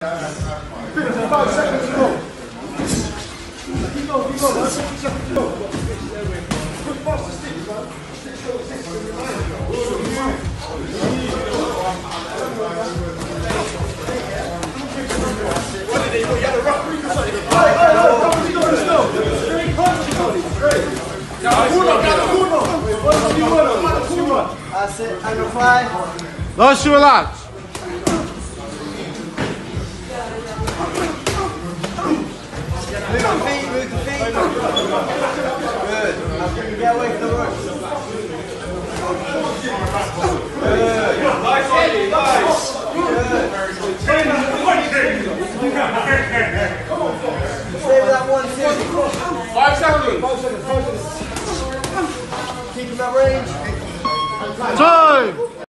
5 seconds to go. Keep going, Push past the sticks, man. That's it, angle 5. Nice, relax. Move the feet. Good. Now get away from the ropes. Good.